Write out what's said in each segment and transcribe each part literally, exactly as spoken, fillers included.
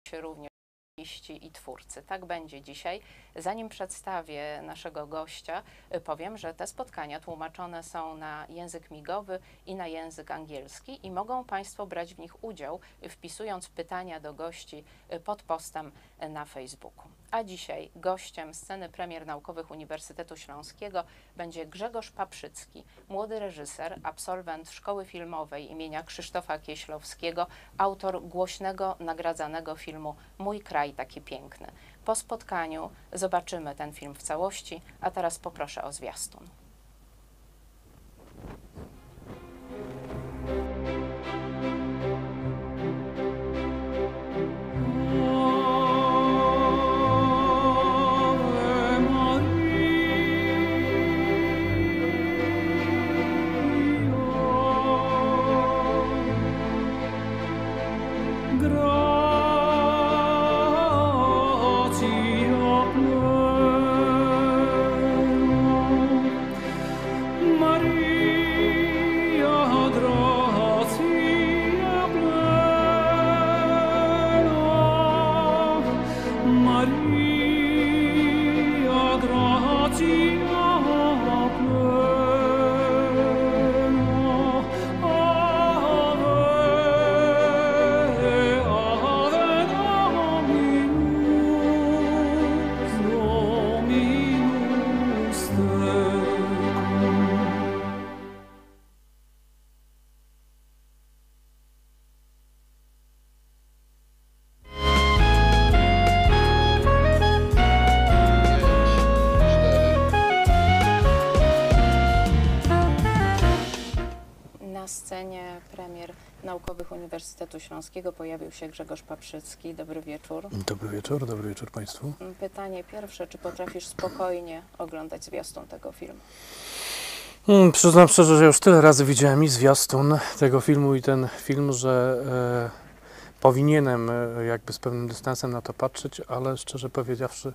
się również i twórcy. Tak będzie dzisiaj. Zanim przedstawię naszego gościa, powiem, że te spotkania tłumaczone są na język migowy i na język angielski i mogą Państwo brać w nich udział, wpisując pytania do gości pod postem na Facebooku. A dzisiaj gościem sceny premier naukowych Uniwersytetu Śląskiego będzie Grzegorz Paprzycki, młody reżyser, absolwent Szkoły Filmowej imienia Krzysztofa Kieślowskiego, autor głośnego, nagradzanego filmu Mój kraj taki piękny. Po spotkaniu zobaczymy ten film w całości, a teraz poproszę o zwiastun. Na scenie premier naukowych Uniwersytetu Śląskiego pojawił się Grzegorz Paprzycki. Dobry wieczór. Dobry wieczór, dobry wieczór Państwu. Pytanie pierwsze, czy potrafisz spokojnie oglądać zwiastun tego filmu? Hmm, przyznam szczerze, że już tyle razy widziałem i zwiastun tego filmu i ten film, że e, powinienem e, jakby z pewnym dystansem na to patrzeć, ale szczerze powiedziawszy,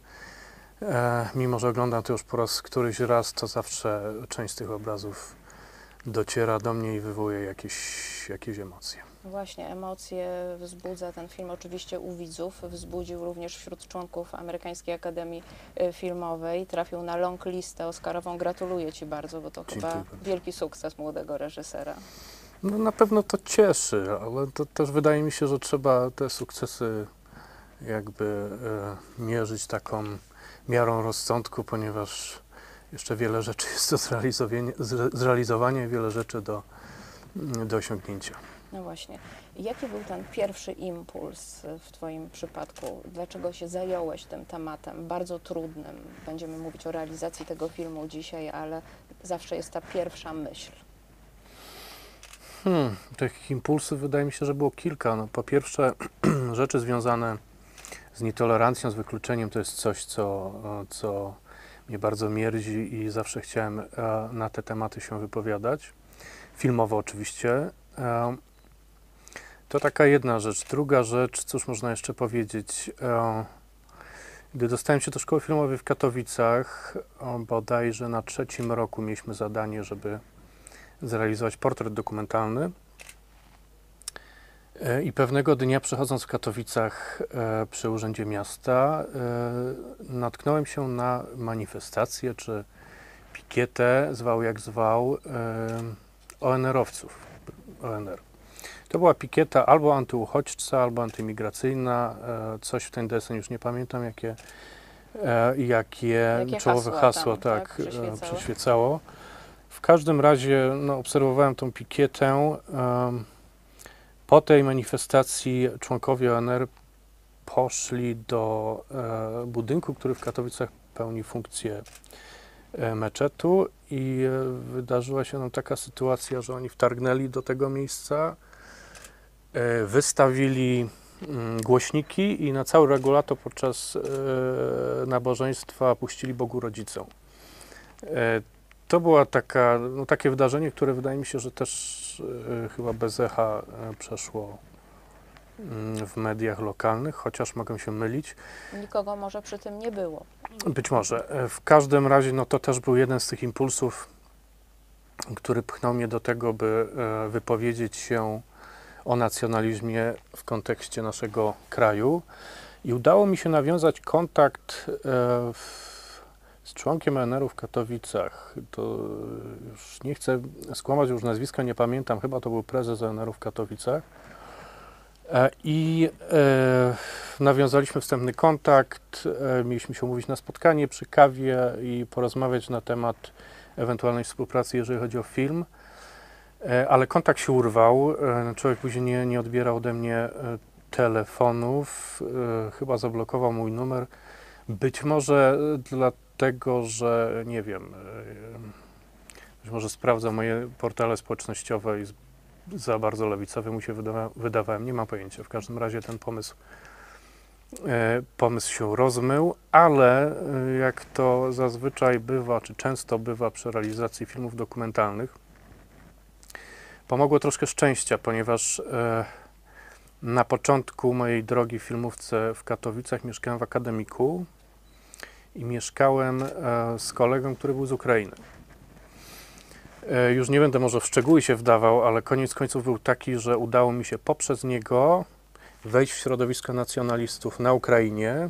e, mimo że oglądam to już po raz któryś raz, to zawsze część z tych obrazów dociera do mnie i wywołuje jakieś, jakieś emocje. Właśnie, emocje wzbudza ten film oczywiście u widzów, wzbudził również wśród członków Amerykańskiej Akademii Filmowej, trafił na long listę oscarową. Gratuluję Ci bardzo, bo to Dziękuję chyba bardzo. Wielki sukces młodego reżysera. No na pewno to cieszy, ale to też wydaje mi się, że trzeba te sukcesy jakby e, mierzyć taką miarą rozsądku, ponieważ jeszcze wiele rzeczy jest do zrealizowania, zrealizowania i wiele rzeczy do, do osiągnięcia. No właśnie. Jaki był ten pierwszy impuls w Twoim przypadku? Dlaczego się zająłeś tym tematem bardzo trudnym? Będziemy mówić o realizacji tego filmu dzisiaj, ale zawsze jest ta pierwsza myśl. Hmm, tych impulsów wydaje mi się, że było kilka. No, po pierwsze rzeczy związane z nietolerancją, z wykluczeniem to jest coś, co, co mnie bardzo mierdzi i zawsze chciałem na te tematy się wypowiadać. Filmowo oczywiście. To taka jedna rzecz. Druga rzecz, cóż można jeszcze powiedzieć. Gdy dostałem się do szkoły filmowej w Katowicach, bodajże na trzecim roku mieliśmy zadanie, żeby zrealizować portret dokumentalny. I pewnego dnia, przechodząc w Katowicach e, przy Urzędzie Miasta, e, natknąłem się na manifestację czy pikietę, zwał jak zwał, e, O N R-owców. O N R. To była pikieta albo antyuchodźca, albo antymigracyjna, e, coś w ten deseń, już nie pamiętam jakie, e, jakie, jakie czołowe hasła, hasło tam, tak, tak przyświecało? e, przyświecało. W każdym razie no, obserwowałem tą pikietę. E, Po tej manifestacji członkowie O N R poszli do e, budynku, który w Katowicach pełni funkcję e, meczetu i e, wydarzyła się nam taka sytuacja, że oni wtargnęli do tego miejsca, e, wystawili mm, głośniki i na cały regulator podczas e, nabożeństwa puścili Bogu rodzicom. E, To była taka, no, takie wydarzenie, które wydaje mi się, że też e, chyba bez echa e, przeszło mm, w mediach lokalnych, chociaż mogę się mylić. Nikogo może przy tym nie było. Być może. E, w każdym razie no, to też był jeden z tych impulsów, który pchnął mnie do tego, by e, wypowiedzieć się o nacjonalizmie w kontekście naszego kraju i udało mi się nawiązać kontakt e, w, z członkiem O N R-u w Katowicach. To już nie chcę skłamać, już nazwiska nie pamiętam, chyba to był prezes O N R-u w Katowicach. E, I e, nawiązaliśmy wstępny kontakt, e, mieliśmy się umówić na spotkanie przy kawie i porozmawiać na temat ewentualnej współpracy, jeżeli chodzi o film. E, ale kontakt się urwał, e, człowiek później nie, nie odbierał ode mnie e, telefonów, e, chyba zablokował mój numer. Być może dlatego, że nie wiem, e, być może sprawdza moje portale społecznościowe i z, za bardzo lewicowy mu się wydawa, wydawałem, nie mam pojęcia. W każdym razie ten pomysł, e, pomysł się rozmył, ale e, jak to zazwyczaj bywa, czy często bywa przy realizacji filmów dokumentalnych, pomogło troszkę szczęścia, ponieważ e, na początku mojej drogi w filmówce w Katowicach mieszkałem w akademiku i mieszkałem e, z kolegą, który był z Ukrainy. E, już nie będę może w szczegóły się wdawał, ale koniec końców był taki, że udało mi się poprzez niego wejść w środowisko nacjonalistów na Ukrainie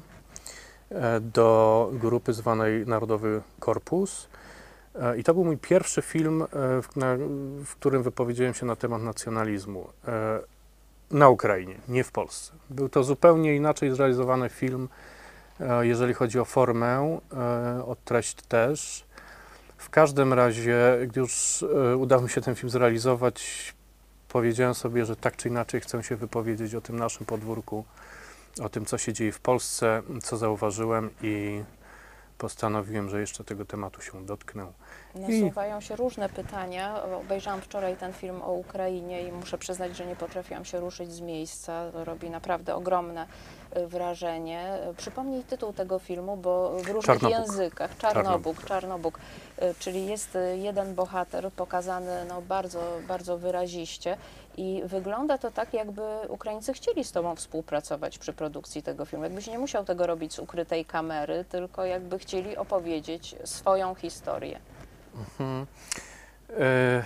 e, do grupy zwanej Narodowy Korpus. E, I to był mój pierwszy film, e, w, na, w którym wypowiedziałem się na temat nacjonalizmu. E, na Ukrainie, nie w Polsce. Był to zupełnie inaczej zrealizowany film, e, jeżeli chodzi o formę, e, o treść też. W każdym razie, gdy już e, udało mi się ten film zrealizować, powiedziałem sobie, że tak czy inaczej chcę się wypowiedzieć o tym naszym podwórku, o tym, co się dzieje w Polsce, co zauważyłem i postanowiłem, że jeszcze tego tematu się dotknę. Nasuwają się różne pytania. Obejrzałam wczoraj ten film o Ukrainie i muszę przyznać, że nie potrafiłam się ruszyć z miejsca. To robi naprawdę ogromne y, wrażenie. Przypomnij tytuł tego filmu, bo w różnych Czarnobóg. językach. Czarnobóg, Czarnobóg. Y, czyli jest y, jeden bohater pokazany no, bardzo, bardzo wyraziście i wygląda to tak, jakby Ukraińcy chcieli z Tobą współpracować przy produkcji tego filmu. Jakbyś nie musiał tego robić z ukrytej kamery, tylko jakby chcieli opowiedzieć swoją historię. Mhm. E,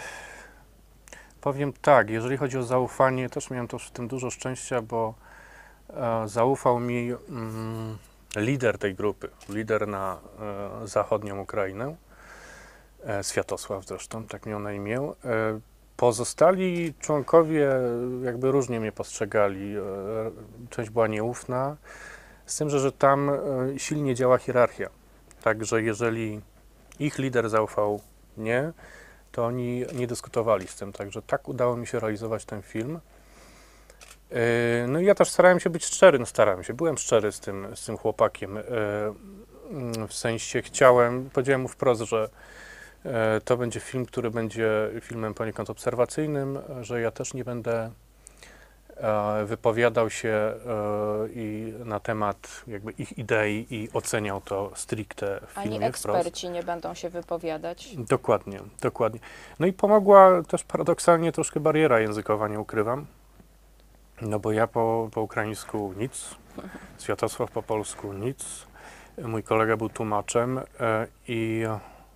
powiem tak, jeżeli chodzi o zaufanie, też miałem też w tym dużo szczęścia, bo e, zaufał mi mm, lider tej grupy, lider na e, zachodnią Ukrainę, e, Światosław zresztą, tak miał na imię. E, pozostali członkowie jakby różnie mnie postrzegali, e, część była nieufna, z tym, że, że tam e, silnie działa hierarchia, także jeżeli ich lider zaufał mnie, to oni nie dyskutowali z tym, także tak udało mi się realizować ten film. Yy, no i ja też starałem się być szczery, no starałem się, byłem szczery z tym, z tym chłopakiem, yy, w sensie chciałem, powiedziałem mu wprost, że yy, to będzie film, który będzie filmem poniekąd obserwacyjnym, że ja też nie będę wypowiadał się i na temat jakby ich idei i oceniał to stricte w filmie. Ani eksperci wprost. Nie będą się wypowiadać. Dokładnie, dokładnie. No i pomogła też paradoksalnie troszkę bariera językowa, nie ukrywam. No bo ja po, po ukraińsku nic, Światosław po polsku nic, mój kolega był tłumaczem i,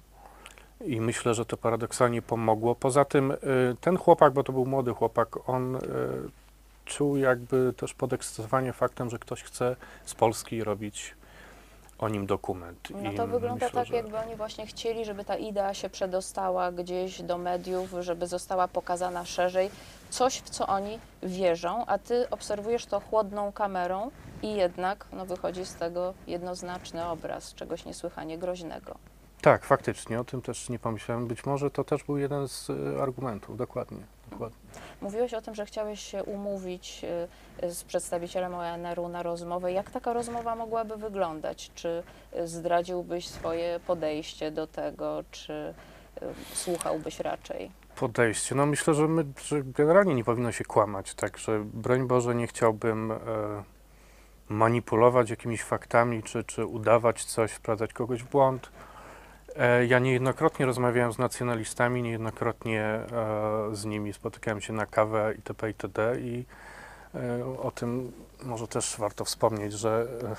i myślę, że to paradoksalnie pomogło. Poza tym ten chłopak, bo to był młody chłopak, on czuł jakby też podekscytowanie faktem, że ktoś chce z Polski robić o nim dokument. No to I wygląda myślę, tak, że... jakby oni właśnie chcieli, żeby ta idea się przedostała gdzieś do mediów, żeby została pokazana szerzej. Coś, w co oni wierzą, a ty obserwujesz to chłodną kamerą i jednak no, wychodzi z tego jednoznaczny obraz czegoś niesłychanie groźnego. Tak, faktycznie, o tym też nie pomyślałem. Być może to też był jeden z y, argumentów, dokładnie, dokładnie. Mówiłeś o tym, że chciałeś się umówić y, z przedstawicielem O N R-u na rozmowę. Jak taka rozmowa mogłaby wyglądać? Czy y, zdradziłbyś swoje podejście do tego, czy y, słuchałbyś raczej? Podejście, no myślę, że my że generalnie nie powinno się kłamać, także broń Boże nie chciałbym e, manipulować jakimiś faktami, czy, czy udawać coś, wprowadzać kogoś w błąd. Ja niejednokrotnie rozmawiałem z nacjonalistami, niejednokrotnie e, z nimi spotykałem się na kawę itp. itd. I e, o tym może też warto wspomnieć, że e,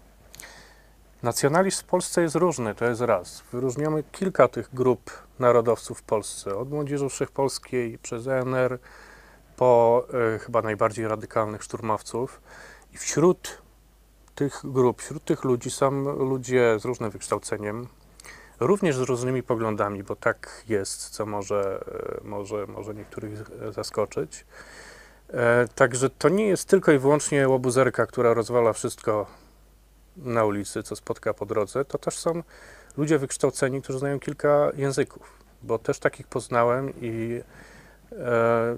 nacjonalizm w Polsce jest różny, to jest raz. Wyróżniamy kilka tych grup narodowców w Polsce, od Młodzieży Wszechpolskiej, przez O N R, po e, chyba najbardziej radykalnych szturmowców i wśród tych grup, wśród tych ludzi są ludzie z różnym wykształceniem, również z różnymi poglądami, bo tak jest, co może, e, może, może niektórych zaskoczyć. E, także to nie jest tylko i wyłącznie łobuzerka, która rozwala wszystko na ulicy, co spotka po drodze, to też są ludzie wykształceni, którzy znają kilka języków, bo też takich poznałem i e,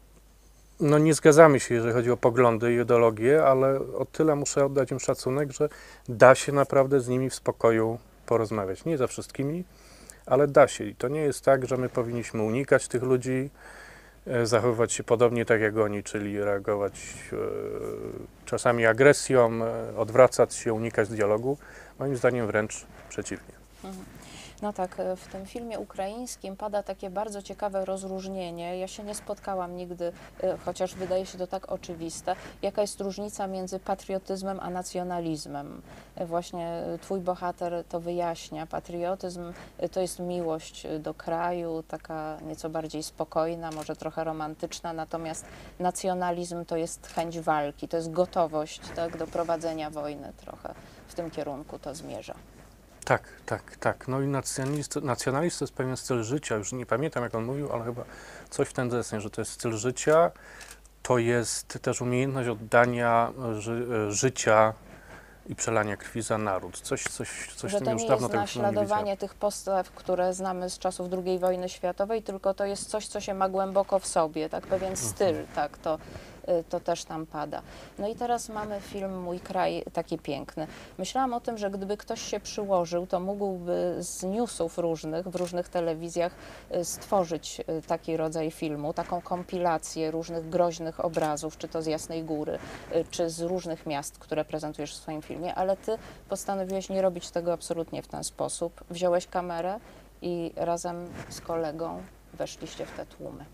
no nie zgadzamy się, jeżeli chodzi o poglądy i ideologie, ale o tyle muszę oddać im szacunek, że da się naprawdę z nimi w spokoju porozmawiać. Nie za wszystkimi, ale da się. I to nie jest tak, że my powinniśmy unikać tych ludzi, e, zachowywać się podobnie tak jak oni, czyli reagować e, czasami agresją, e, odwracać się, unikać dialogu. Moim zdaniem wręcz przeciwnie. Mhm. No tak, e, w tym filmie ukraińskim pada takie bardzo ciekawe rozróżnienie. Ja się nie spotkałam nigdy, e, chociaż wydaje się to tak oczywiste, jaka jest różnica między patriotyzmem a nacjonalizmem. E, Właśnie e, twój bohater to wyjaśnia. Patriotyzm e, to jest miłość e, do kraju, taka nieco bardziej spokojna, może trochę romantyczna, natomiast nacjonalizm to jest chęć walki, to jest gotowość, tak, do prowadzenia wojny trochę. W tym kierunku to zmierza. Tak, tak, tak. No i nacjonalizm, nacjonalizm to jest pewien styl życia. Już nie pamiętam, jak on mówił, ale chyba coś w ten deseń, że to jest styl życia, to jest też umiejętność oddania ży, życia i przelania krwi za naród. Coś, coś, coś Że w tym to już nie dawno jest tego filmu nie widziałem. naśladowanie tych postaw, które znamy z czasów drugiej wojny światowej, tylko to jest coś, co się ma głęboko w sobie, tak, pewien styl, tak, to, y, to też tam pada. No i teraz mamy film Mój kraj taki piękny. Myślałam o tym, że gdyby ktoś się przyłożył, to mógłby z newsów różnych, w różnych telewizjach y, stworzyć y, taki rodzaj filmu, taką kompilację różnych groźnych obrazów, czy to z Jasnej Góry, y, czy z różnych miast, które prezentujesz w swoim filmie, ale ty postanowiłeś nie robić tego absolutnie w ten sposób. Wziąłeś kamerę i razem z kolegą weszliście w te tłumy.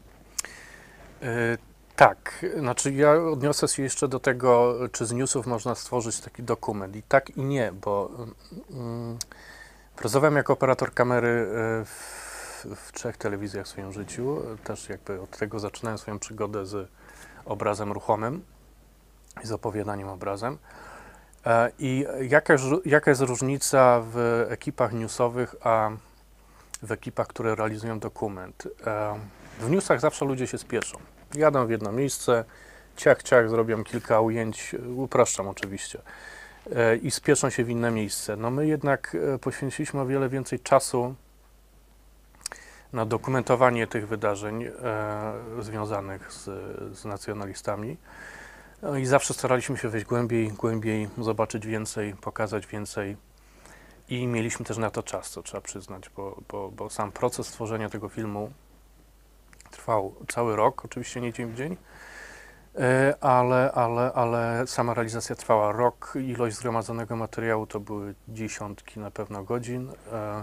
E, tak, znaczy ja odniosę się jeszcze do tego, czy z newsów można stworzyć taki dokument. I tak i nie, bo mm, pracowałem jako operator kamery e, w, w trzech telewizjach w swoim życiu. Też jakby od tego zaczynałem swoją przygodę z obrazem ruchomym i z opowiadaniem obrazem. E, I jaka, jest- jaka jest różnica w ekipach newsowych, a w ekipach, które realizują dokument? E, W newsach zawsze ludzie się spieszą. Jadą w jedno miejsce, ciach, ciach, zrobią kilka ujęć, upraszczam oczywiście, e, i spieszą się w inne miejsce. No my jednak e, poświęciliśmy o wiele więcej czasu na dokumentowanie tych wydarzeń e, związanych z, z nacjonalistami. No i zawsze staraliśmy się wejść głębiej, głębiej, zobaczyć więcej, pokazać więcej i mieliśmy też na to czas, co trzeba przyznać, bo, bo, bo sam proces tworzenia tego filmu trwał cały rok, oczywiście nie dzień w dzień, e, ale, ale, ale sama realizacja trwała rok. Ilość zgromadzonego materiału to były dziesiątki na pewno godzin. E,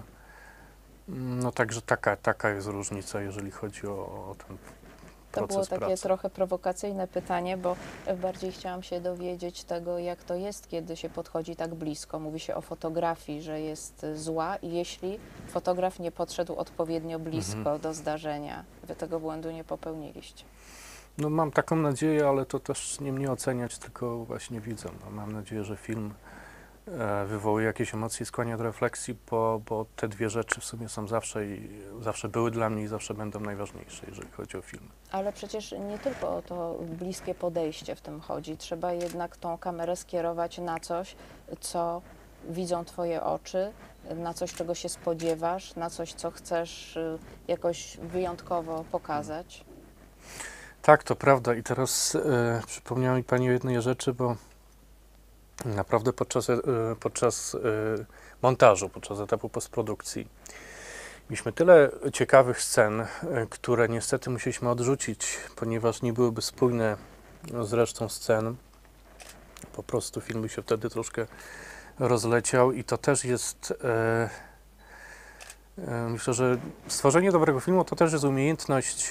No także taka, taka jest różnica, jeżeli chodzi o, o ten To proces było takie pracy. trochę prowokacyjne pytanie, bo bardziej chciałam się dowiedzieć tego, jak to jest, kiedy się podchodzi tak blisko. Mówi się o fotografii, że jest zła i jeśli fotograf nie podszedł odpowiednio blisko Mhm. do zdarzenia, wy tego błędu nie popełniliście. No mam taką nadzieję, ale to też nie mnie oceniać, tylko właśnie widzę. No, mam nadzieję, że film e, wywołuje jakieś emocje i skłania do refleksji, bo, bo te dwie rzeczy w sumie są zawsze i zawsze były dla mnie i zawsze będą najważniejsze, jeżeli chodzi o film. Ale przecież nie tylko o to bliskie podejście w tym chodzi. Trzeba jednak tą kamerę skierować na coś, co widzą twoje oczy, na coś, czego się spodziewasz, na coś, co chcesz y, jakoś wyjątkowo pokazać. Tak, to prawda. I teraz e, przypomniała mi Pani o jednej rzeczy, bo naprawdę podczas, e, podczas e, montażu, podczas etapu postprodukcji mieliśmy tyle ciekawych scen, e, które niestety musieliśmy odrzucić, ponieważ nie byłyby spójne z resztą scen. Po prostu film by się wtedy troszkę rozleciał i to też jest, e, e, myślę, że stworzenie dobrego filmu to też jest umiejętność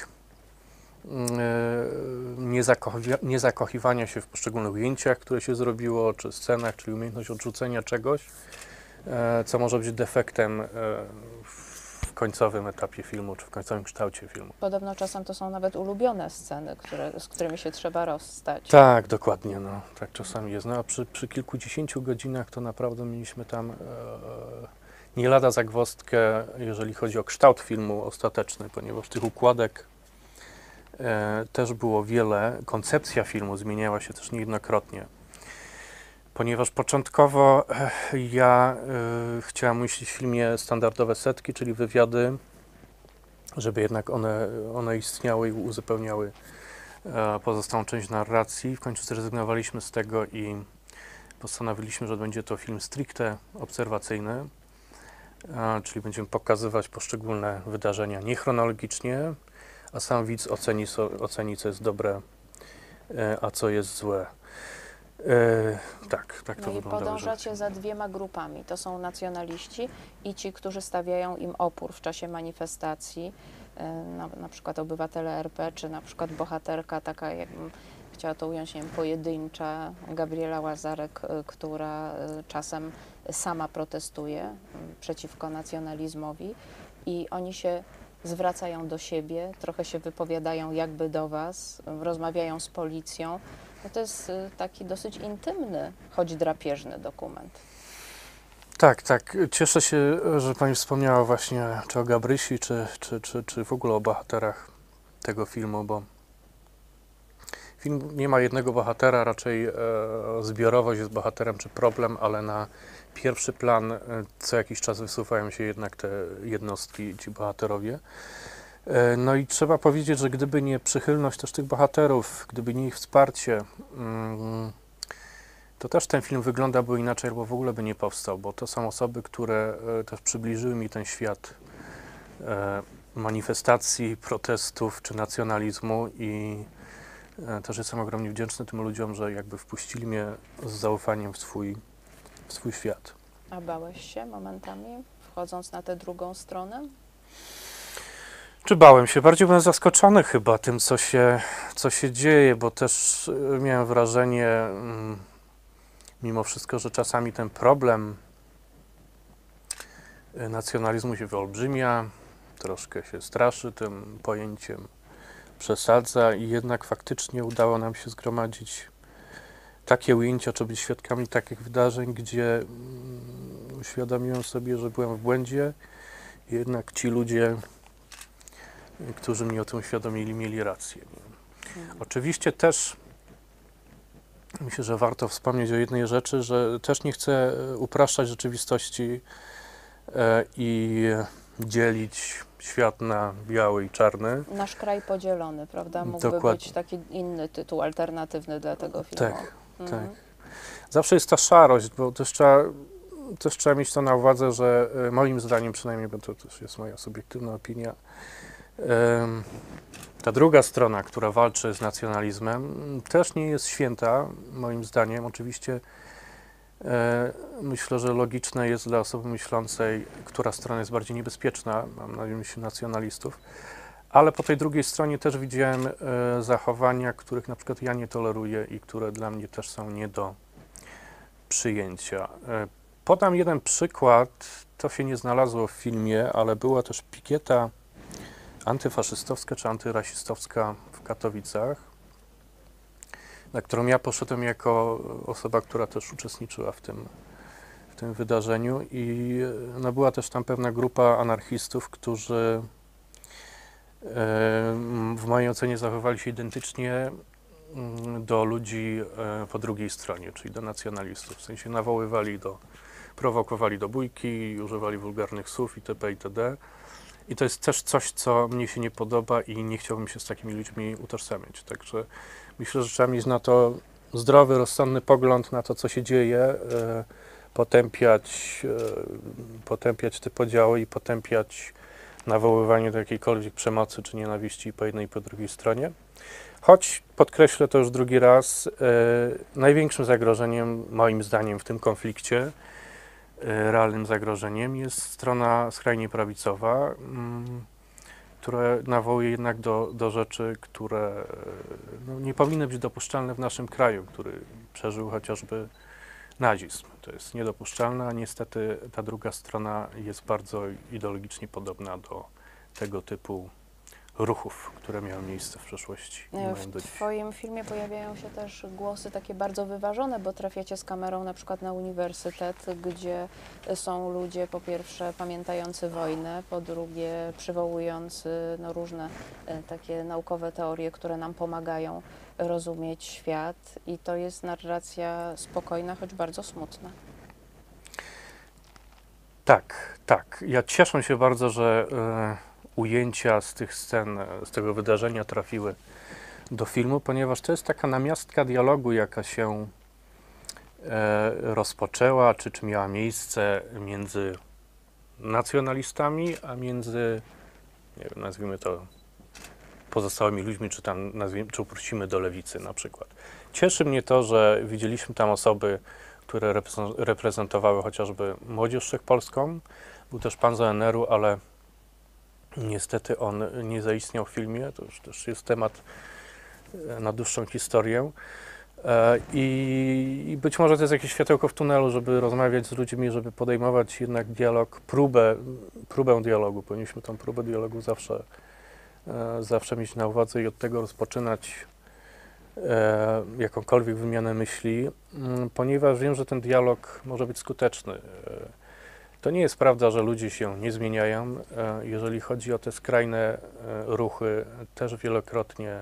niezakochiwa- niezakochiwania się w poszczególnych ujęciach, które się zrobiło, czy scenach, czyli umiejętność odrzucenia czegoś, e, co może być defektem e, w końcowym etapie filmu, czy w końcowym kształcie filmu. Podobno czasem to są nawet ulubione sceny, które, z którymi się trzeba rozstać. Tak, dokładnie, no, tak czasami jest. No, a przy, przy kilkudziesięciu godzinach to naprawdę mieliśmy tam e, nie lada zagwozdkę, jeżeli chodzi o kształt filmu ostateczny, ponieważ tych układek e, też było wiele. Koncepcja filmu zmieniała się też niejednokrotnie. Ponieważ początkowo e, ja e, chciałem umieścić w filmie standardowe setki, czyli wywiady, żeby jednak one, one istniały i uzupełniały e, pozostałą część narracji. W końcu zrezygnowaliśmy z tego i postanowiliśmy, że będzie to film stricte obserwacyjny, e, czyli będziemy pokazywać poszczególne wydarzenia niechronologicznie, a sam widz oceni, so, oceni co jest dobre, e, a co jest złe. E, tak, tak to No i wyglądało. podążacie za dwiema grupami. To są nacjonaliści i ci, którzy stawiają im opór w czasie manifestacji, e, na, na przykład obywatele R P, czy na przykład bohaterka taka, jakbym chciała to ująć, nie wiem, pojedyncza, Gabriela Łazarek, e, która e, czasem sama protestuje m, przeciwko nacjonalizmowi i oni się zwracają do siebie, trochę się wypowiadają jakby do was, rozmawiają z policją. No to jest y, taki dosyć intymny, choć drapieżny dokument. Tak, tak. Cieszę się, że Pani wspomniała właśnie czy o Gabrysi, czy, czy, czy, czy w ogóle o bohaterach tego filmu, bo film nie ma jednego bohatera, raczej e, zbiorowość jest bohaterem czy problem, ale na pierwszy plan e, co jakiś czas wysuwają się jednak te jednostki, ci bohaterowie. E, no i trzeba powiedzieć, że gdyby nie przychylność też tych bohaterów, gdyby nie ich wsparcie, mm, to też ten film wyglądałby inaczej, albo w ogóle by nie powstał, bo to są osoby, które e, też przybliżyły mi ten świat e, manifestacji, protestów czy nacjonalizmu i e, też jestem ogromnie wdzięczny tym ludziom, że jakby wpuścili mnie z zaufaniem w swój, w swój świat. A bałeś się momentami, wchodząc na tę drugą stronę? Czy bałem się? Bardziej byłem zaskoczony chyba tym, co się, co się dzieje, bo też e, miałem wrażenie, mm, mimo wszystko, że czasami ten problem e, nacjonalizmu się wyolbrzymia, troszkę się straszy tym pojęciem, przesadza i jednak faktycznie udało nam się zgromadzić takie ujęcia, czy być świadkami takich wydarzeń, gdzie mm, uświadomiłem sobie, że byłem w błędzie i jednak ci ludzie, y, którzy mnie o tym uświadomili, mieli rację. Mhm. Oczywiście też myślę, że warto wspomnieć o jednej rzeczy, że też nie chcę e, upraszczać rzeczywistości e, i dzielić świat na biały i czarny. Nasz kraj podzielony, prawda? Mógłby Dokładnie. być taki inny tytuł alternatywny dla tego filmu. Tak, Mhm. tak. Zawsze jest ta szarość, bo też trzeba, też trzeba mieć to na uwadze, że e, moim zdaniem przynajmniej, bo to też jest moja subiektywna opinia, em, ta druga strona, która walczy z nacjonalizmem, też nie jest święta, moim zdaniem. Oczywiście e, myślę, że logiczne jest dla osoby myślącej, która strona jest bardziej niebezpieczna, mam na myśli nacjonalistów, ale po tej drugiej stronie też widziałem e, zachowania, których na przykład ja nie toleruję i które dla mnie też są nie do przyjęcia. E, podam jeden przykład, to się nie znalazło w filmie, ale była też pikieta antyfaszystowska czy antyrasistowska w Katowicach, na którą ja poszedłem jako osoba, która też uczestniczyła w tym, w tym wydarzeniu i no, była też tam pewna grupa anarchistów, którzy e, w mojej ocenie zachowali się identycznie mm, do ludzi e, po drugiej stronie, czyli do nacjonalistów, w sensie nawoływali do, prowokowali do bójki, używali wulgarnych słów itp. itd. I to jest też coś, co mnie się nie podoba i nie chciałbym się z takimi ludźmi utożsamiać. Także myślę, że trzeba mieć na to zdrowy, rozsądny pogląd na to, co się dzieje, e, potępiać, e, potępiać te podziały i potępiać nawoływanie do jakiejkolwiek przemocy czy nienawiści po jednej i po drugiej stronie. Choć, podkreślę to już drugi raz, e, największym zagrożeniem, moim zdaniem, w tym konflikcie, realnym zagrożeniem jest strona skrajnie prawicowa, mm, która nawołuje jednak do, do rzeczy, które no, nie powinny być dopuszczalne w naszym kraju, który przeżył chociażby nazizm. To jest niedopuszczalne, a niestety ta druga strona jest bardzo ideologicznie podobna do tego typu ruchów, które miały miejsce w przeszłości i mają W do dziś. Twoim filmie pojawiają się też głosy takie bardzo wyważone, bo trafiacie z kamerą na przykład na uniwersytet, gdzie są ludzie po pierwsze pamiętający wojnę, po drugie przywołujący no, różne e, takie naukowe teorie, które nam pomagają rozumieć świat i to jest narracja spokojna, choć bardzo smutna. Tak, tak. Ja cieszę się bardzo, że e, ujęcia z tych scen, e, z tego wydarzenia trafiły do filmu, ponieważ to jest taka namiastka dialogu, jaka się e, rozpoczęła, czy, czy miała miejsce między nacjonalistami, a między, nie wiem, nazwijmy to, pozostałymi ludźmi, czy tam nazwijmy, czy uprościmy do lewicy na przykład. Cieszy mnie to, że widzieliśmy tam osoby, które reprezent- reprezentowały chociażby Młodzież Wszechpolską. Był też pan z O N R-u, ale niestety on nie zaistniał w filmie. To już też jest temat e, na dłuższą historię. E, I, I być może to jest jakieś światełko w tunelu, żeby rozmawiać z ludźmi, żeby podejmować jednak dialog, próbę, próbę dialogu. Powinniśmy tą próbę dialogu zawsze, e, zawsze mieć na uwadze i od tego rozpoczynać e, jakąkolwiek wymianę myśli, m, ponieważ wiem, że ten dialog może być skuteczny. E, to nie jest prawda, że ludzie się nie zmieniają. E, jeżeli chodzi o te skrajne e, ruchy, też wielokrotnie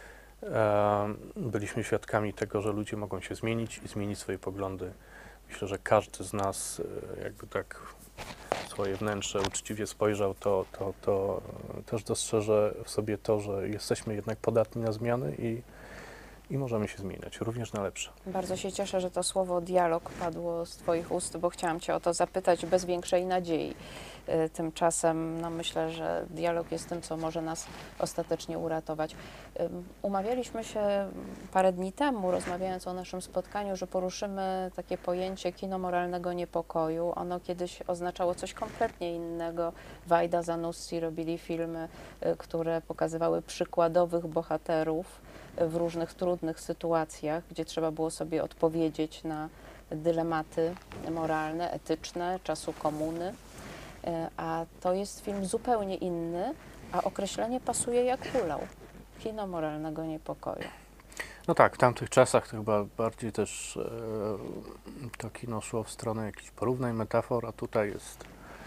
e, byliśmy świadkami tego, że ludzie mogą się zmienić i zmienić swoje poglądy. Myślę, że każdy z nas e, jakby tak w swoje wnętrze uczciwie spojrzał, to, to, to też dostrzeże w sobie to, że jesteśmy jednak podatni na zmiany i i możemy się zmieniać, również na lepsze. Bardzo się cieszę, że to słowo dialog padło z Twoich ust, bo chciałam Cię o to zapytać bez większej nadziei. Y, Tymczasem no myślę, że dialog jest tym, co może nas ostatecznie uratować. Ym, Umawialiśmy się parę dni temu, rozmawiając o naszym spotkaniu, że poruszymy takie pojęcie kino moralnego niepokoju. Ono kiedyś oznaczało coś kompletnie innego. Wajda, Zanussi robili filmy, y, które pokazywały przykładowych bohaterów w różnych trudnych sytuacjach, gdzie trzeba było sobie odpowiedzieć na dylematy moralne, etyczne czasu komuny. E, A to jest film zupełnie inny, a określenie pasuje jak hulał. Kino moralnego niepokoju. No tak, w tamtych czasach to chyba bardziej też e, to kino szło w stronę jakichś porównań, metafor, a tutaj jest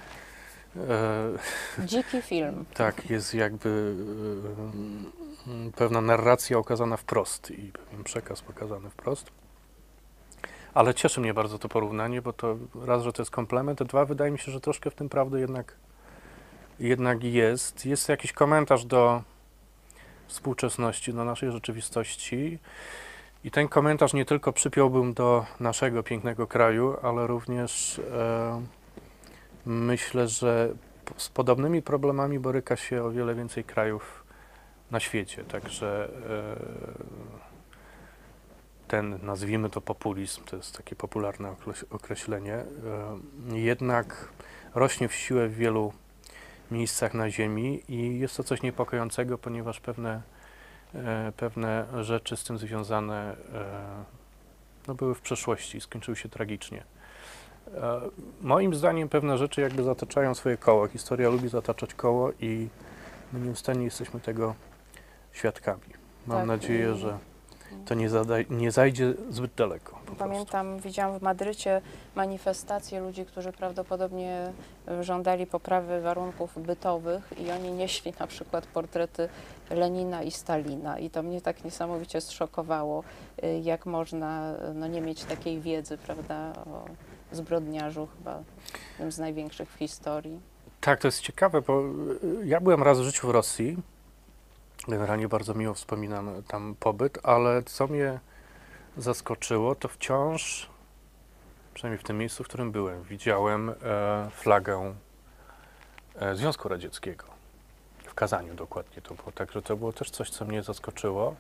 e, Dziki film. tak, jest jakby e, pewna narracja okazana wprost i pewien przekaz pokazany wprost. Ale cieszy mnie bardzo to porównanie, bo to raz, że to jest komplement, a dwa, wydaje mi się, że troszkę w tym prawdy jednak, jednak jest. Jest jakiś komentarz do współczesności, do naszej rzeczywistości i ten komentarz nie tylko przypiąłbym do naszego pięknego kraju, ale również e, myślę, że p- z podobnymi problemami boryka się o wiele więcej krajów na świecie, także e, ten, nazwijmy to populizm, to jest takie popularne okreś- określenie, e, jednak rośnie w siłę w wielu miejscach na ziemi i jest to coś niepokojącego, ponieważ pewne, e, pewne rzeczy z tym związane e, no, były w przeszłości i skończyły się tragicznie. E, moim zdaniem pewne rzeczy jakby zataczają swoje koło. Historia lubi zataczać koło i my nieustannie jesteśmy tego świadkami. Mam Tak, nadzieję, i- że to nie, zadaj, nie zajdzie zbyt daleko. Po prostu. Pamiętam, widziałam w Madrycie manifestacje ludzi, którzy prawdopodobnie e, żądali poprawy warunków bytowych i oni nieśli na przykład portrety Lenina i Stalina i to mnie tak niesamowicie zszokowało, e, jak można e, no, nie mieć takiej wiedzy, prawda, o zbrodniarzu chyba jednym z największych w historii. Tak, to jest ciekawe, bo y, ja byłem raz w życiu w Rosji. Generalnie bardzo miło wspominam tam pobyt, ale co mnie zaskoczyło, to wciąż, przynajmniej w tym miejscu, w którym byłem, widziałem e, flagę e, Związku Radzieckiego. W Kazaniu dokładnie to było. Także to było też coś, co mnie zaskoczyło.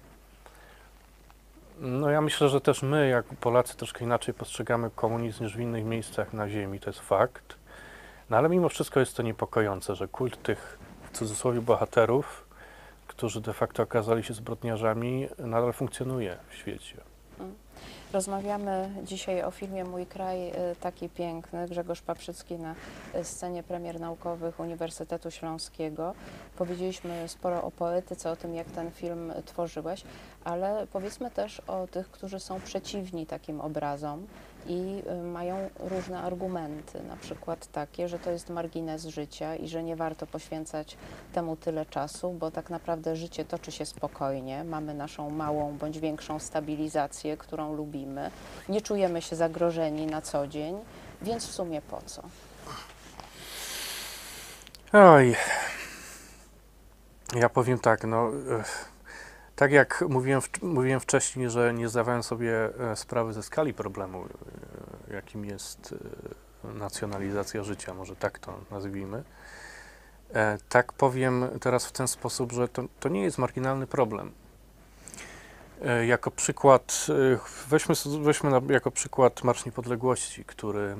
No ja myślę, że też my, jak Polacy, troszkę inaczej postrzegamy komunizm niż w innych miejscach na ziemi, to jest fakt. No ale mimo wszystko jest to niepokojące, że kult tych, w cudzysłowie, bohaterów, którzy de facto okazali się zbrodniarzami, nadal funkcjonuje w świecie. Rozmawiamy dzisiaj o filmie Mój kraj y, taki piękny. Grzegorz Paprzycki na y, scenie premier naukowych Uniwersytetu Śląskiego. Powiedzieliśmy sporo o poetyce, o tym, jak ten film tworzyłeś, ale powiedzmy też o tych, którzy są przeciwni takim obrazom i y, mają różne argumenty, na przykład takie, że to jest margines życia i że nie warto poświęcać temu tyle czasu, bo tak naprawdę życie toczy się spokojnie, mamy naszą małą bądź większą stabilizację, którą lubimy, nie czujemy się zagrożeni na co dzień, więc w sumie po co? Oj, ja powiem tak, no, e, tak jak mówiłem, wcz- mówiłem wcześniej, że nie zdawałem sobie e, sprawy ze skali problemu, e, jakim jest e, nacjonalizacja życia, może tak to nazwijmy. E, tak powiem teraz w ten sposób, że to, to nie jest marginalny problem. E, jako przykład, e, weźmy, s- weźmy na, jako przykład Marsz Niepodległości, który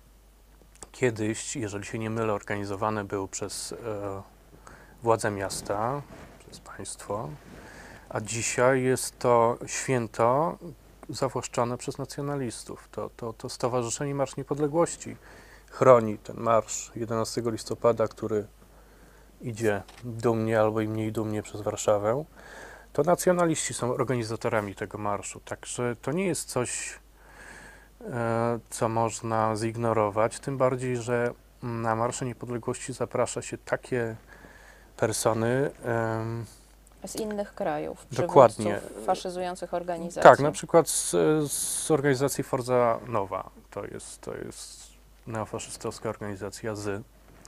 kiedyś, jeżeli się nie mylę, organizowany był przez e, władze miasta, przez państwo, a dzisiaj jest to święto zawłaszczane przez nacjonalistów. To, to, to Stowarzyszenie Marsz Niepodległości chroni ten marsz jedenastego listopada, który idzie dumnie albo i mniej dumnie przez Warszawę. To nacjonaliści są organizatorami tego marszu, także to nie jest coś, e, co można zignorować, tym bardziej, że na Marsze Niepodległości zaprasza się takie persony, em, Z innych krajów, Dokładnie. przywódców faszyzujących organizacji. tak, na przykład z, z organizacji Forza Nowa, to jest, to jest neofaszystowska organizacja z,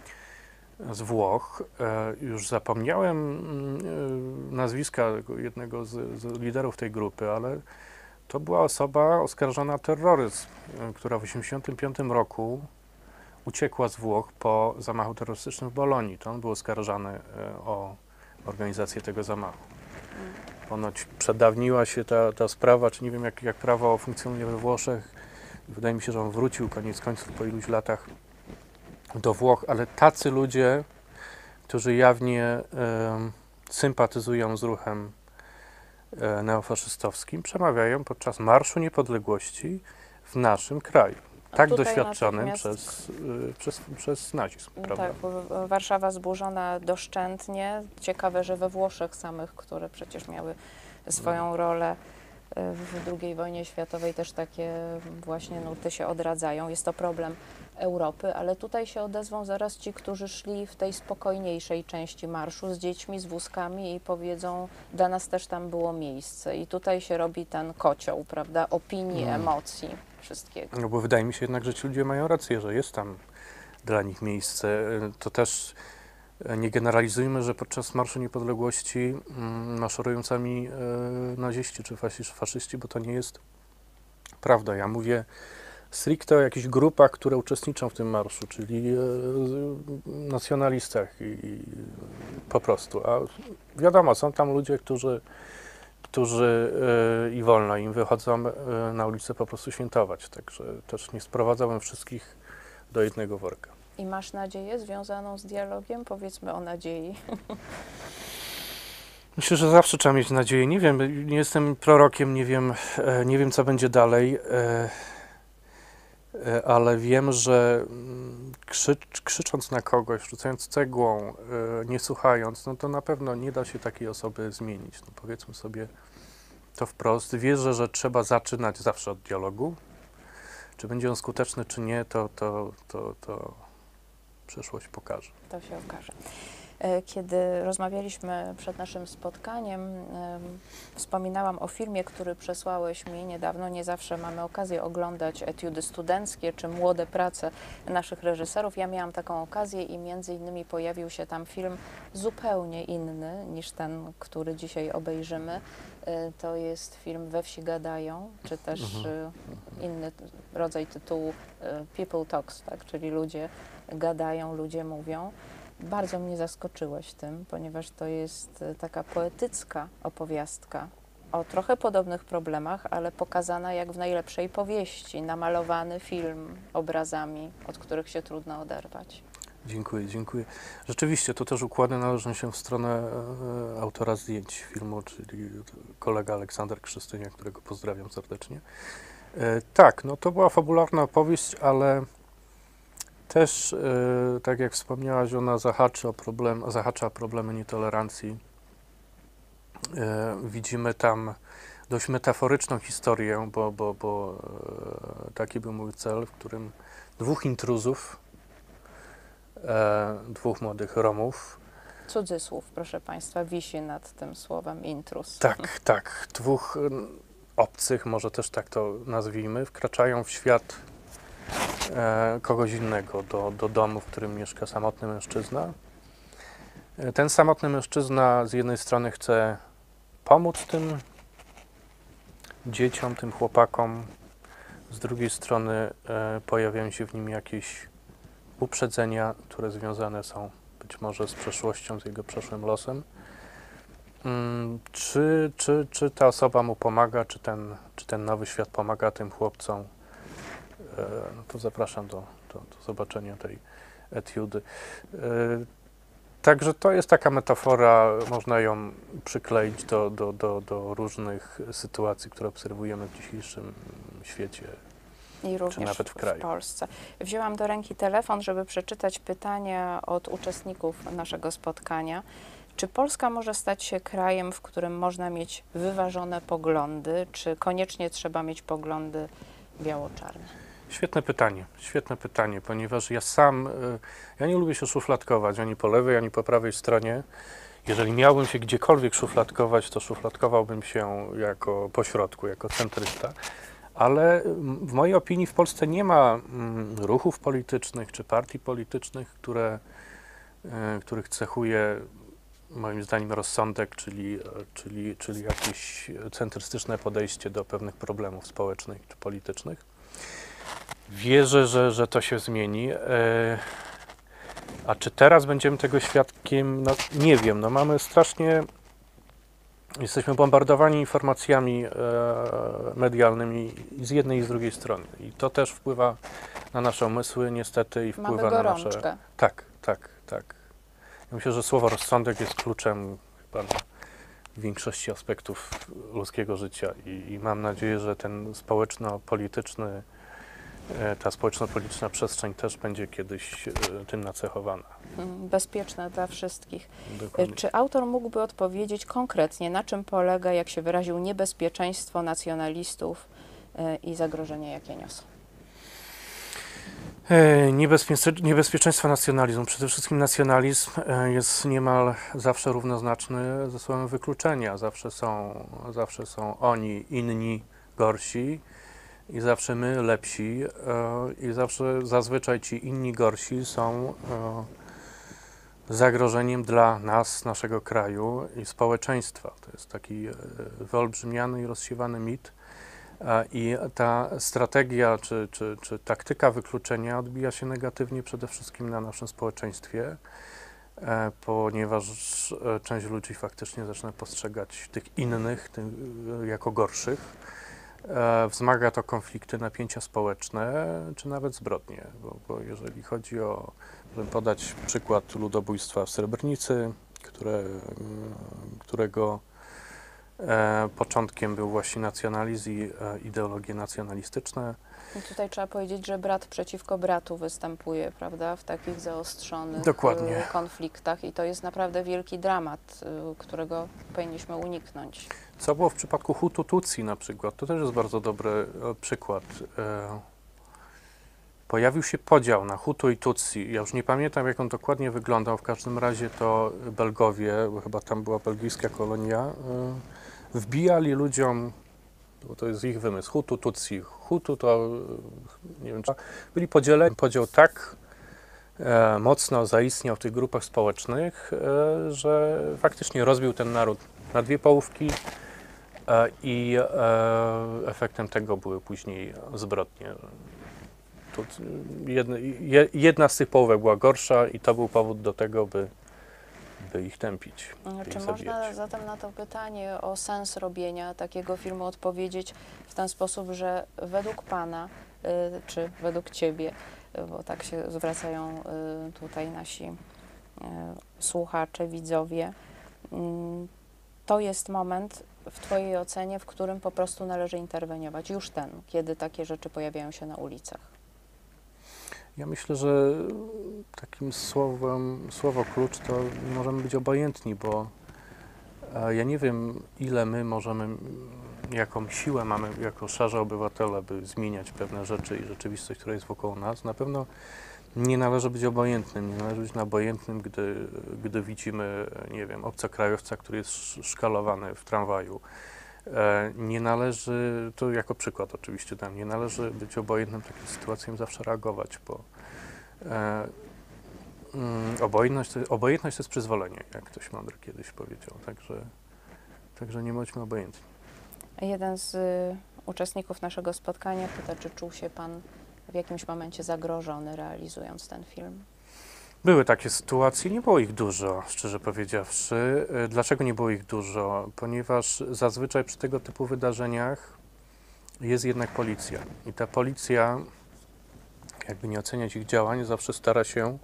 z Włoch. E, już zapomniałem mm, e, nazwiska jednego z, z liderów tej grupy, ale to była osoba oskarżona o terroryzm, e, która w tysiąc dziewięćset osiemdziesiątym piątym roku uciekła z Włoch po zamachu terrorystycznym w Bolonii. To on był oskarżany e, o organizację tego zamachu. Ponoć przedawniła się ta, ta sprawa, czy nie wiem, jak, jak prawo funkcjonuje we Włoszech. Wydaje mi się, że on wrócił koniec końców po iluś latach do Włoch, ale tacy ludzie, którzy jawnie e, sympatyzują z ruchem e, neofaszystowskim, przemawiają podczas Marszu Niepodległości w naszym kraju. A Tak tutaj doświadczonym natychmiast- przez, y, przez, przez nazizm, prawda? Tak, w- Warszawa zburzona doszczętnie. Ciekawe, że we Włoszech samych, które przecież miały swoją rolę y, w drugiej wojnie światowej, też takie właśnie nurty się odradzają. Jest to problem Europy, ale tutaj się odezwą zaraz ci, którzy szli w tej spokojniejszej części marszu z dziećmi, z wózkami i powiedzą, dla nas też tam było miejsce. I tutaj się robi ten kocioł, prawda, opinii, Mm. emocji, wszystkiego. No bo wydaje mi się jednak, że ci ludzie mają rację, że jest tam dla nich miejsce. Y, To też y, nie generalizujmy, że podczas Marszu Niepodległości mm, maszerują sami y, naziści czy faszy- faszyści, bo to nie jest prawda. Ja mówię stricte o jakichś grupach, które uczestniczą w tym marszu, czyli y, nacjonalistach i, i po prostu. A wiadomo, są tam ludzie, którzy którzy y, i wolno im wychodzą y, na ulicę po prostu świętować. Także też nie sprowadzałem wszystkich do jednego worka. I masz nadzieję związaną z dialogiem? Powiedzmy o nadziei. Myślę, że zawsze trzeba mieć nadzieję. Nie wiem, nie jestem prorokiem, nie wiem, e, nie wiem co będzie dalej, e, e, ale wiem, że mm, krzycz, krzycząc na kogoś, rzucając cegłą, e, nie słuchając, no to na pewno nie da się takiej osoby zmienić. No powiedzmy sobie to wprost. Wierzę, że trzeba zaczynać zawsze od dialogu. Czy będzie on skuteczny, czy nie, to, to, to, to przyszłość pokaże. To się okaże. E, Kiedy rozmawialiśmy przed naszym spotkaniem, em, wspominałam o filmie, który przesłałeś mi niedawno. Nie zawsze mamy okazję oglądać etiudy studenckie czy młode prace naszych reżyserów. Ja miałam taką okazję i między innymi pojawił się tam film zupełnie inny niż ten, który dzisiaj obejrzymy. E, To jest film We wsi gadają, czy też Mhm. e, inny t- rodzaj tytułu e, People Talks, tak? Czyli ludzie gadają, ludzie mówią. Bardzo mnie zaskoczyłeś tym, ponieważ to jest e, taka poetycka opowiastka o trochę podobnych problemach, ale pokazana jak w najlepszej powieści, namalowany film obrazami, od których się trudno oderwać. Dziękuję, dziękuję. Rzeczywiście, to też układy należą się w stronę e, autora zdjęć filmu, czyli kolega Aleksander Krzystynia, którego pozdrawiam serdecznie. E, tak, no to była fabularna opowieść, ale też, e, tak jak wspomniałaś, ona zahaczy o problem, zahacza o problemy nietolerancji. E, widzimy tam dość metaforyczną historię, bo, bo, bo e, taki był mój cel, w którym dwóch intruzów, e, dwóch młodych Romów, Cudzysłów, proszę Państwa, wisi nad tym słowem intruz. tak, tak, dwóch mm, obcych, może też tak to nazwijmy, wkraczają w świat e, kogoś innego, do, do domu, w którym mieszka samotny mężczyzna. E, ten samotny mężczyzna z jednej strony chce pomóc tym dzieciom, tym chłopakom, z drugiej strony e, pojawiają się w nim jakieś uprzedzenia, które związane są być może z przeszłością, z jego przeszłym losem. Mm, czy, czy, czy ta osoba mu pomaga, czy ten, czy ten nowy świat pomaga tym chłopcom? E, no to zapraszam do, do, do zobaczenia tej etiudy. E, Także to jest taka metafora, można ją przykleić do, do, do, do różnych sytuacji, które obserwujemy w dzisiejszym świecie. I również nawet w w, kraju. w Polsce. Wzięłam do ręki telefon, żeby przeczytać pytania od uczestników naszego spotkania. Czy Polska może stać się krajem, w którym można mieć wyważone poglądy, czy koniecznie trzeba mieć poglądy biało-czarne? Świetne pytanie, świetne pytanie, ponieważ ja sam, y, ja nie lubię się szufladkować ani po lewej, ani po prawej stronie. Jeżeli miałbym się gdziekolwiek szufladkować, to szufladkowałbym się jako pośrodku, jako centrysta. Ale w mojej opinii w Polsce nie ma mm, ruchów politycznych czy partii politycznych, które, y, których cechuje moim zdaniem rozsądek, czyli, czyli, czyli jakieś centrystyczne podejście do pewnych problemów społecznych czy politycznych. Wierzę, że, że to się zmieni. E, a czy teraz będziemy tego świadkiem? No, nie wiem. No, mamy strasznie, jesteśmy bombardowani informacjami e, medialnymi i z jednej i z drugiej strony. I to też wpływa na nasze umysły niestety i wpływa Mamy na gorączkę. nasze... Tak, tak, tak. Ja myślę, że słowo rozsądek jest kluczem chyba na większości aspektów ludzkiego życia i, i mam nadzieję, że ten społeczno-polityczny ta społeczno-polityczna przestrzeń też będzie kiedyś e, tym nacechowana. Bezpieczne dla wszystkich. Dokładnie. Czy autor mógłby odpowiedzieć konkretnie, na czym polega, jak się wyraził, niebezpieczeństwo nacjonalistów y, i zagrożenie, jakie niosą? E, niebezpiecze, niebezpieczeństwo nacjonalizmu. Przede wszystkim nacjonalizm e, jest niemal zawsze równoznaczny ze słowem wykluczenia. Zawsze są, zawsze są oni inni, gorsi. I zawsze my lepsi e, i zawsze zazwyczaj ci inni gorsi są e, zagrożeniem dla nas, naszego kraju i społeczeństwa. To jest taki e, wyolbrzymiany i rozsiewany mit e, i ta strategia czy, czy, czy taktyka wykluczenia odbija się negatywnie przede wszystkim na naszym społeczeństwie, e, ponieważ e, część ludzi faktycznie zaczyna postrzegać tych innych tych, e, jako gorszych. E, wzmaga to konflikty, napięcia społeczne, czy nawet zbrodnie, bo, bo jeżeli chodzi o, żeby podać przykład ludobójstwa w Srebrnicy, które, którego e, początkiem był właśnie nacjonalizm i e, ideologie nacjonalistyczne. I tutaj trzeba powiedzieć, że brat przeciwko bratu występuje, prawda, w takich zaostrzonych Dokładnie. y, konfliktach i to jest naprawdę wielki dramat, y, którego powinniśmy uniknąć. Co było w przypadku Hutu-Tutsi na przykład, to też jest bardzo dobry e, przykład. E, pojawił się podział na Hutu i Tutsi. Ja już nie pamiętam, jak on dokładnie wyglądał. W każdym razie to Belgowie, bo chyba tam była belgijska kolonia, e, wbijali ludziom, bo to jest ich wymysł, Hutu, Tutsi. Hutu to, e, nie wiem, czy byli podzieleni. Podział tak e, mocno zaistniał w tych grupach społecznych, e, że faktycznie rozbił ten naród na dwie połówki. I e, efektem tego były później zbrodnie. Tu jedna, jedna z tych połówek była gorsza i to był powód do tego, by, by ich tępić. By Czy ich można zabijać. zatem na to pytanie o sens robienia takiego filmu odpowiedzieć w ten sposób, że według Pana, y, czy według Ciebie, bo tak się zwracają y, tutaj nasi y, słuchacze, widzowie. Mm, To jest moment w Twojej ocenie, w którym po prostu należy interweniować, już ten, kiedy takie rzeczy pojawiają się na ulicach. Ja myślę, że takim słowem, słowo klucz to nie możemy być obojętni, bo e, ja nie wiem, ile my możemy, jaką siłę mamy jako szarzy obywatele, by zmieniać pewne rzeczy i rzeczywistość, która jest wokół nas. Na pewno nie należy być obojętnym, nie należy być obojętnym, gdy, gdy widzimy, nie wiem, obcokrajowca, który jest sz- szkalowany w tramwaju. E, Nie należy, to jako przykład oczywiście dam, nie należy być obojętnym w takiej sytuacji, im zawsze reagować, bo e, mm, obojętność, to, obojętność to jest przyzwolenie, jak ktoś mądry kiedyś powiedział, także, także nie bądźmy obojętni. Jeden z y, uczestników naszego spotkania pyta, czy czuł się Pan w jakimś momencie zagrożony, realizując ten film? Były takie sytuacje, nie było ich dużo, szczerze powiedziawszy. E, Dlaczego nie było ich dużo? Ponieważ zazwyczaj przy tego typu wydarzeniach jest jednak policja i ta policja, jakby nie oceniać ich działań, zawsze stara się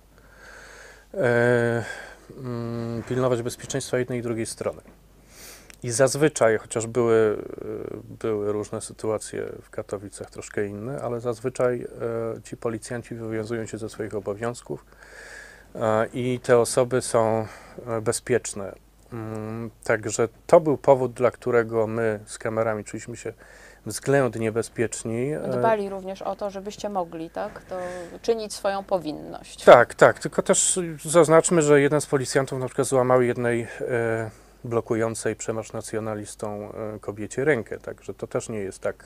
e, mm, pilnować bezpieczeństwa jednej i drugiej strony. I zazwyczaj, chociaż były, e, były różne sytuacje w Katowicach, troszkę inne, ale zazwyczaj e, ci policjanci wywiązują się ze swoich obowiązków e, i te osoby są e, bezpieczne. Mm, Także to był powód, dla którego my z kamerami czuliśmy się względnie bezpieczni. E, Dbali również o to, żebyście mogli, tak, to czynić swoją powinność. Tak, tak, tylko też zaznaczmy, że jeden z policjantów na przykład złamał jednej e, blokującej przemarsz nacjonalistą e, kobiecie rękę, także to też nie jest tak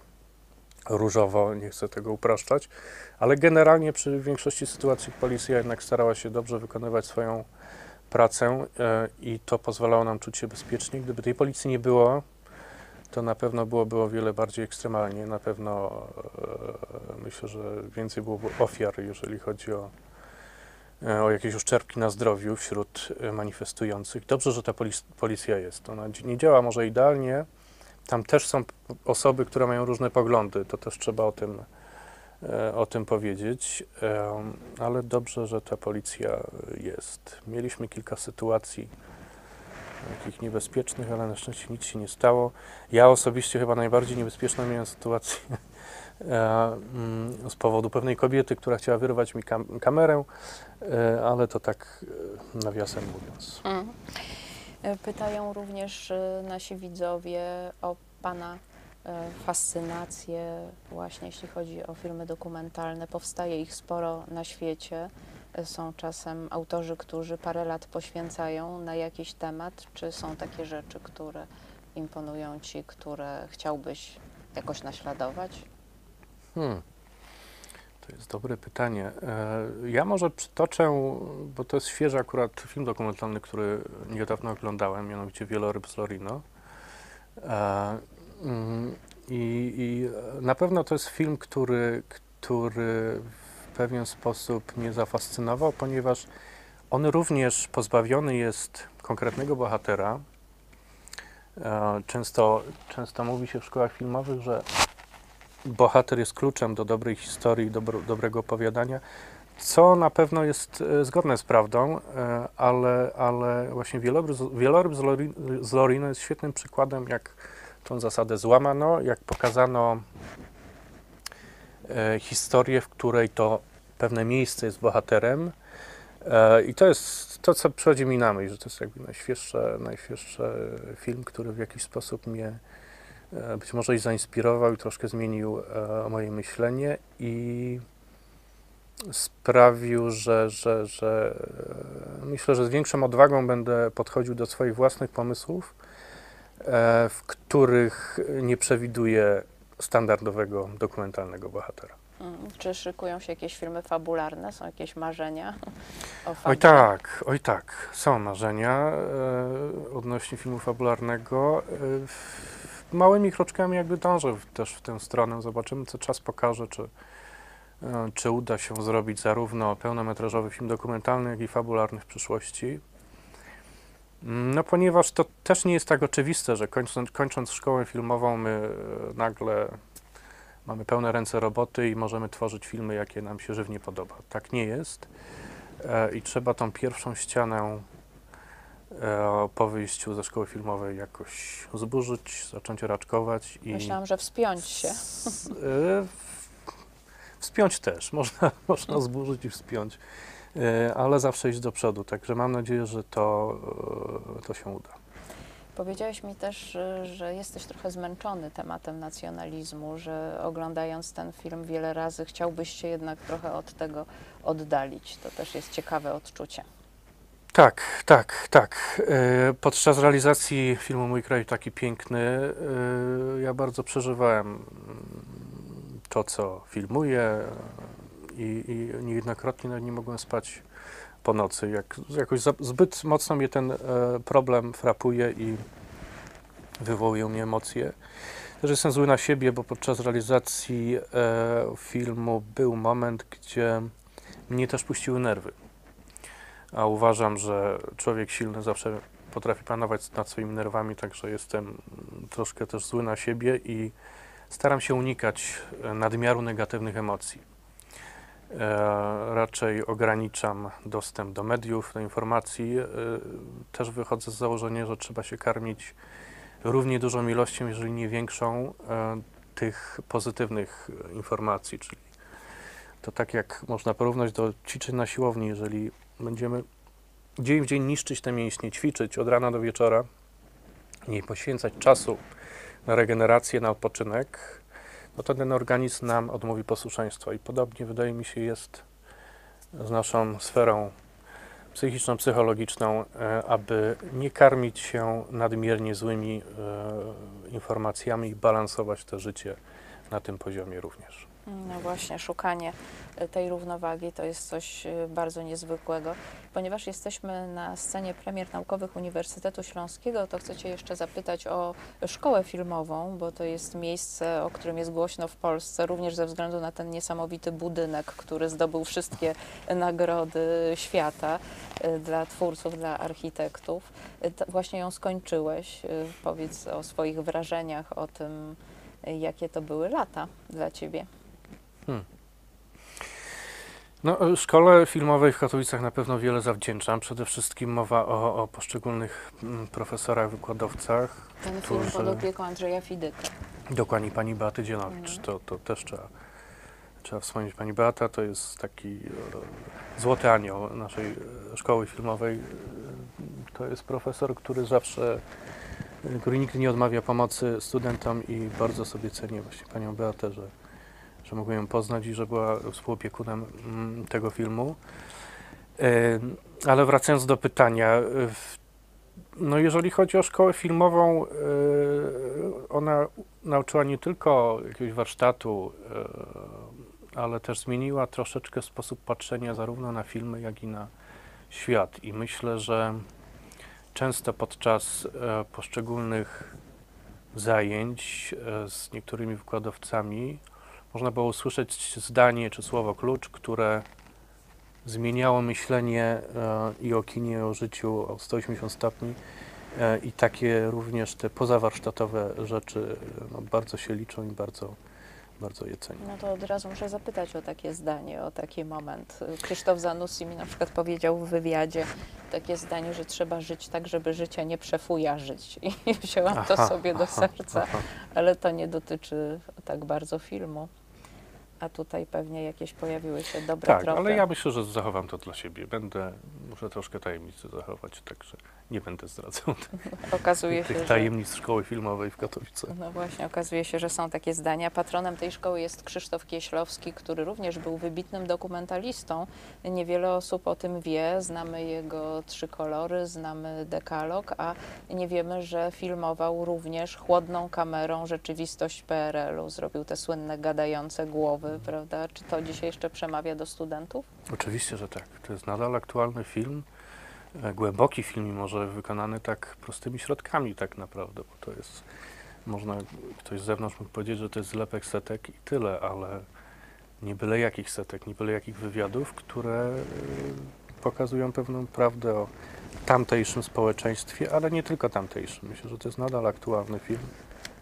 różowo, nie chcę tego upraszczać, ale generalnie przy większości sytuacji policja jednak starała się dobrze wykonywać swoją pracę e, i to pozwalało nam czuć się bezpiecznie. Gdyby tej policji nie było, to na pewno byłoby o wiele bardziej ekstremalnie. Na pewno e, myślę, że więcej byłoby ofiar, jeżeli chodzi o, e, o jakieś uszczerbki na zdrowiu wśród e, manifestujących. Dobrze, że ta polis policja jest. Ona dzi- nie działa może idealnie. Tam też są p- osoby, które mają różne poglądy. To też trzeba o tym, e, o tym powiedzieć. E, ale dobrze, że ta policja jest. Mieliśmy kilka sytuacji takich niebezpiecznych, ale na szczęście nic się nie stało. Ja osobiście chyba najbardziej niebezpieczną miałem sytuację e, mm, z powodu pewnej kobiety, która chciała wyrwać mi kam kamerę, e, ale to tak e, nawiasem mówiąc. Mhm. E, Pytają również e, nasi widzowie o Pana e, fascynację właśnie jeśli chodzi o filmy dokumentalne. Powstaje ich sporo na świecie. E, Są czasem autorzy, którzy parę lat poświęcają na jakiś temat. Czy są takie rzeczy, które imponują Ci, które chciałbyś jakoś naśladować? Hmm. To jest dobre pytanie. E, Ja może przytoczę, bo to jest świeży akurat film dokumentalny, który niedawno oglądałem, mianowicie Wieloryb z Lorino. E, mm, I, I na pewno to jest film, który, który w pewien sposób mnie zafascynował, ponieważ on również pozbawiony jest konkretnego bohatera. E, Często, często mówi się w szkołach filmowych, że bohater jest kluczem do dobrej historii, dobro, dobrego opowiadania, co na pewno jest e, zgodne z prawdą, e, ale, ale właśnie Wieloryb, z- Wieloryb z, Lori, z Lorino jest świetnym przykładem, jak tą zasadę złamano, jak pokazano e, historię, w której to pewne miejsce jest bohaterem. E, I to jest to, co przychodzi mi na myśl, że to jest jakby najświeższy, najświeższy film, który w jakiś sposób mnie e, być może i zainspirował i troszkę zmienił e, moje myślenie i sprawił, że, że, że e, myślę, że z większą odwagą będę podchodził do swoich własnych pomysłów, e, w których nie przewiduję standardowego dokumentalnego bohatera. Mm, Czy szykują się jakieś filmy fabularne? Są jakieś marzenia o Oj fabule? tak, oj tak, są marzenia e, odnośnie filmu fabularnego. E, w- małymi kroczkami jakby dążę w, też w tę stronę. Zobaczymy, co czas pokaże, czy, e, czy uda się zrobić zarówno pełnometrażowy film dokumentalny, jak i fabularny w przyszłości. Mm, No ponieważ to też nie jest tak oczywiste, że kończąc, kończąc szkołę filmową my e, nagle mamy pełne ręce roboty i możemy tworzyć filmy, jakie nam się żywnie podoba. Tak nie jest e, i trzeba tą pierwszą ścianę e, po wyjściu ze szkoły filmowej jakoś zburzyć, zacząć raczkować i Myślałam, że wspiąć się. s- e, wspiąć też, można, można zburzyć i wspiąć, e, ale zawsze iść do przodu, także mam nadzieję, że to, e, to się uda. Powiedziałeś mi też, y, że jesteś trochę zmęczony tematem nacjonalizmu, że oglądając ten film wiele razy chciałbyś się jednak trochę od tego oddalić. To też jest ciekawe odczucie. Tak, tak, tak. E, Podczas realizacji filmu Mój kraj taki piękny, e, ja bardzo przeżywałem mm, to, co filmuję i, i niejednokrotnie nawet nie mogłem spać po nocy. Jak, jakoś za, zbyt mocno mnie ten e, problem frapuje i wywołuje u mnie emocje. Też jestem zły na siebie, bo podczas realizacji e, filmu był moment, gdzie mnie też puściły nerwy. A uważam, że człowiek silny zawsze potrafi panować nad swoimi nerwami, także jestem troszkę też zły na siebie i staram się unikać nadmiaru negatywnych emocji. E, raczej ograniczam dostęp do mediów, do informacji. E, też wychodzę z założenia, że trzeba się karmić równie dużą ilością, jeżeli nie większą, e, tych pozytywnych informacji, czyli to tak jak można porównać do ćwiczeń na siłowni, jeżeli będziemy dzień w dzień niszczyć te mięśnie, ćwiczyć od rana do wieczora, nie poświęcać czasu na regenerację, na odpoczynek, no to ten organizm nam odmówi posłuszeństwa. I podobnie wydaje mi się jest z naszą sferą psychiczną, psychologiczną, e, aby nie karmić się nadmiernie złymi e, informacjami i balansować to życie na tym poziomie również. No właśnie, szukanie y, tej równowagi to jest coś y, bardzo niezwykłego. Ponieważ jesteśmy na scenie premier naukowych Uniwersytetu Śląskiego, to chcę Cię jeszcze zapytać o szkołę filmową, bo to jest miejsce, o którym jest głośno w Polsce, również ze względu na ten niesamowity budynek, który zdobył wszystkie nagrody świata y, dla twórców, dla architektów. Y, to Właśnie ją skończyłeś. Y, Powiedz o swoich wrażeniach, o tym, y, jakie to były lata dla Ciebie. Hmm. No, szkole filmowej w Katowicach na pewno wiele zawdzięczam. Przede wszystkim mowa o, o poszczególnych mm, profesorach, wykładowcach. Ten film którzy- pod opieką Andrzeja Fidyka. Dokładnie pani Beaty Dzienowicz. Mhm. To, to też trzeba, trzeba wspomnieć. Pani Beata to jest taki e, złoty anioł naszej e, szkoły filmowej. E, to jest profesor, który zawsze, e, który nigdy nie odmawia pomocy studentom i bardzo sobie cenię właśnie panią Beatę, że że mogłem ją poznać i że była współopiekunem mm, tego filmu. E, ale wracając do pytania, e, w- no jeżeli chodzi o szkołę filmową, e, ona nauczyła nie tylko jakiegoś warsztatu, e, ale też zmieniła troszeczkę sposób patrzenia zarówno na filmy, jak i na świat. I myślę, że często podczas e, poszczególnych zajęć e, z niektórymi wykładowcami można było usłyszeć zdanie czy słowo klucz, które zmieniało myślenie e, i o kinie, i o życiu o sto osiemdziesiąt stopni. E, I takie również te pozawarsztatowe rzeczy e, no, bardzo się liczą i bardzo, bardzo je cenię. No to od razu muszę zapytać o takie zdanie, o taki moment. Krzysztof Zanussi mi na przykład powiedział w wywiadzie takie zdanie, że trzeba żyć tak, żeby życia nie przefujarzyć. I wzięłam to Aha, sobie do aha, serca, aha. ale to nie dotyczy tak bardzo filmu. A tutaj pewnie jakieś pojawiły się dobre Tak, tropy. ale ja myślę, że zachowam to dla siebie. Będę, muszę troszkę tajemnicy zachować, także nie będę zdradzał Okazuje tych się, że... tajemnic szkoły filmowej w Katowicach. No właśnie, okazuje się, że są takie zdania. Patronem tej szkoły jest Krzysztof Kieślowski, który również był wybitnym dokumentalistą. Niewiele osób o tym wie. Znamy jego Trzy kolory, znamy Dekalog, a nie wiemy, że filmował również chłodną kamerą rzeczywistość P R L u. Zrobił te słynne gadające głowy, prawda? Czy to dzisiaj jeszcze przemawia do studentów? Oczywiście, że tak. To jest nadal aktualny film, e, głęboki film, mimo że wykonany tak prostymi środkami tak naprawdę, bo to jest, można, ktoś z zewnątrz mógł powiedzieć, że to jest zlepek setek i tyle, ale nie byle jakich setek, nie byle jakich wywiadów, które e, pokazują pewną prawdę o tamtejszym społeczeństwie, ale nie tylko tamtejszym. Myślę, że to jest nadal aktualny film,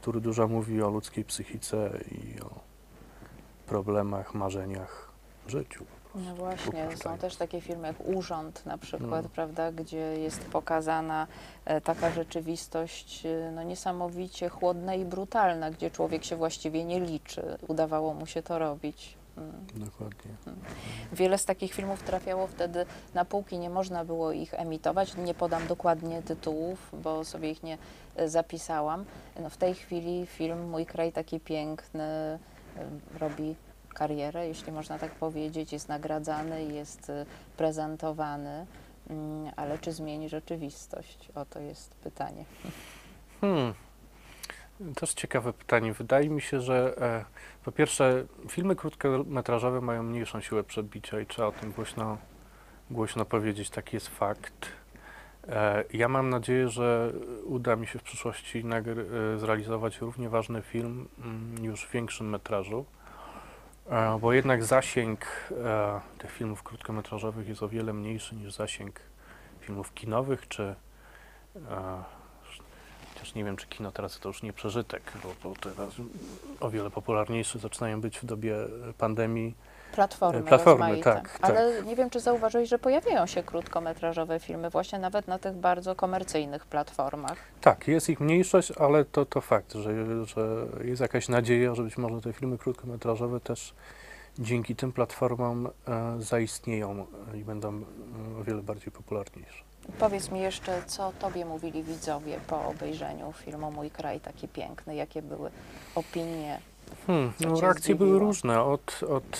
który dużo mówi o ludzkiej psychice i o problemach, marzeniach, życiu. No właśnie, są Upuszczając. też takie filmy jak Urząd na przykład, No. prawda, gdzie jest pokazana e, taka rzeczywistość e, no, niesamowicie chłodna i brutalna, gdzie człowiek się właściwie nie liczy. Udawało mu się to robić. Mm. Dokładnie. Wiele z takich filmów trafiało wtedy na półki, nie można było ich emitować. Nie podam dokładnie tytułów, bo sobie ich nie e, zapisałam. No, w tej chwili film Mój kraj taki piękny e, robi karierę, jeśli można tak powiedzieć, jest nagradzany, jest y, prezentowany, mm, ale czy zmieni rzeczywistość? Oto jest pytanie. Hmm. Też ciekawe pytanie. Wydaje mi się, że e, po pierwsze filmy krótkometrażowe mają mniejszą siłę przebicia i trzeba o tym głośno, głośno powiedzieć, taki jest fakt. E, ja mam nadzieję, że uda mi się w przyszłości nagry- e, zrealizować równie ważny film mm, już w większym metrażu, e, bo jednak zasięg e, tych filmów krótkometrażowych jest o wiele mniejszy niż zasięg filmów kinowych, czy e, chociaż nie wiem, czy kino teraz to już nie przeżytek, bo, bo teraz o wiele popularniejsze zaczynają być w dobie pandemii. Platformy, Platformy, rozmaite. tak, Ale nie wiem, czy zauważyłeś, że pojawiają się krótkometrażowe filmy właśnie nawet na tych bardzo komercyjnych platformach. Tak, jest ich mniejszość, ale to, to fakt, że, że jest jakaś nadzieja, że być może te filmy krótkometrażowe też dzięki tym platformom e, zaistnieją i będą e, o wiele bardziej popularniejsze. Powiedz mi jeszcze, co tobie mówili widzowie po obejrzeniu filmu Mój kraj taki piękny? Jakie były opinie? Hmm, Co no, cię reakcje były zdziwiło? różne. Od, od,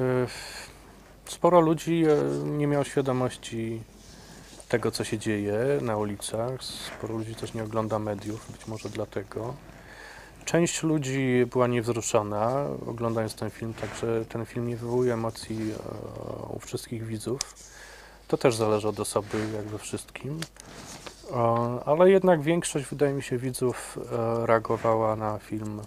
e, sporo ludzi e, nie miało świadomości tego, co się dzieje na ulicach. Sporo ludzi też nie ogląda mediów, być może dlatego. Część ludzi była niewzruszona oglądając ten film, także ten film nie wywołuje emocji e, u wszystkich widzów. To też zależy od osoby, jak we wszystkim. E, ale jednak większość, wydaje mi się, widzów e, reagowała na film.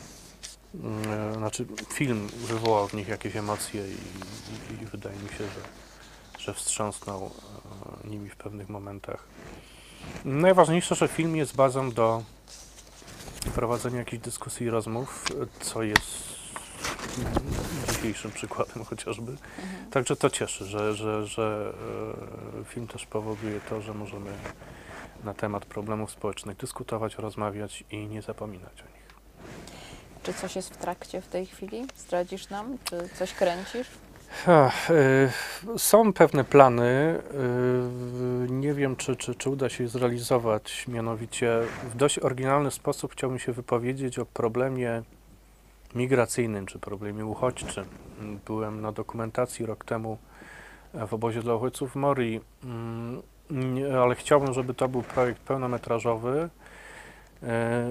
E, znaczy, film wywołał w nich jakieś emocje i, i, i wydaje mi się, że, że wstrząsnął e, nimi w pewnych momentach. Najważniejsze, że film jest bazą do prowadzenia jakichś dyskusji i rozmów, co jest dzisiejszym przykładem chociażby. Mhm. Także to cieszy, że, że, że e, film też powoduje to, że możemy na temat problemów społecznych dyskutować, rozmawiać i nie zapominać o nich. Czy coś jest w trakcie w tej chwili? Zdradzisz nam? Czy coś kręcisz? Ach, y, są pewne plany. y, Nie wiem, czy, czy, czy uda się je zrealizować. Mianowicie w dość oryginalny sposób chciałbym się wypowiedzieć o problemie migracyjnym, czy problemie uchodźczym. Byłem na dokumentacji rok temu w obozie dla uchodźców w Morii, mm, nie- ale chciałbym, żeby to był projekt pełnometrażowy. y,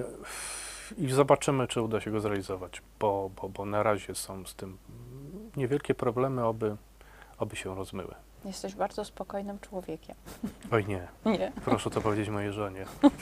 I zobaczymy, czy uda się go zrealizować, bo, bo, bo na razie są z tym niewielkie problemy, oby, oby się rozmyły. Jesteś bardzo spokojnym człowiekiem. Oj nie, Nie. proszę to powiedzieć mojej żonie.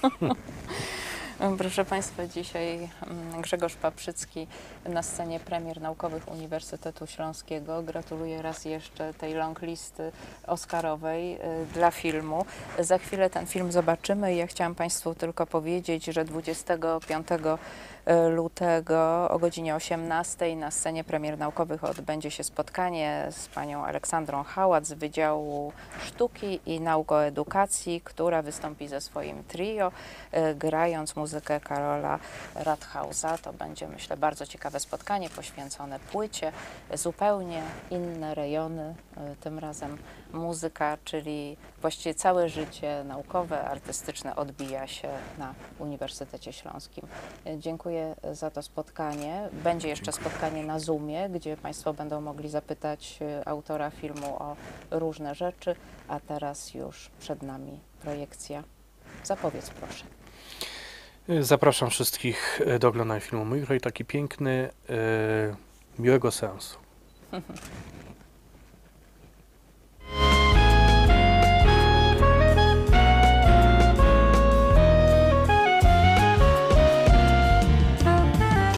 Proszę Państwa, dzisiaj mm, Grzegorz Paprzycki na scenie premier naukowych Uniwersytetu Śląskiego. Gratuluję raz jeszcze tej long listy oscarowej y, dla filmu. Za chwilę ten film zobaczymy i ja chciałam Państwu tylko powiedzieć, że dwudziestego piątego lutego o godzinie osiemnastej na scenie premier naukowych odbędzie się spotkanie z panią Aleksandrą Hałat z Wydziału Sztuki i Nauk o Edukacji, która wystąpi ze swoim trio, y, grając muzykę Karola Rathausa. To będzie, myślę, bardzo ciekawe spotkanie poświęcone płycie. Zupełnie inne rejony, y, tym razem muzyka, czyli właściwie całe życie naukowe, artystyczne odbija się na Uniwersytecie Śląskim. Y, Dziękuję za to spotkanie. Będzie jeszcze Dziękuję. spotkanie na Zoomie, gdzie Państwo będą mogli zapytać y, autora filmu o różne rzeczy, a teraz już przed nami projekcja. Zapowiedz proszę. Zapraszam wszystkich do oglądania filmu Mój kraj taki piękny. Miłego seansu.